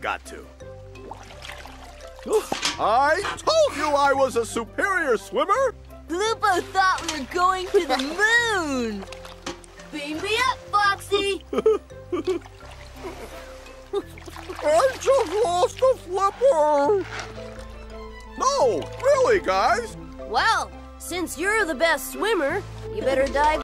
got to. I told you I was a superior swimmer! Lupo thought we were going to the moon! Beam me up, Foxy! I just lost a flipper! No, really, guys? Well, since you're the best swimmer, you better dive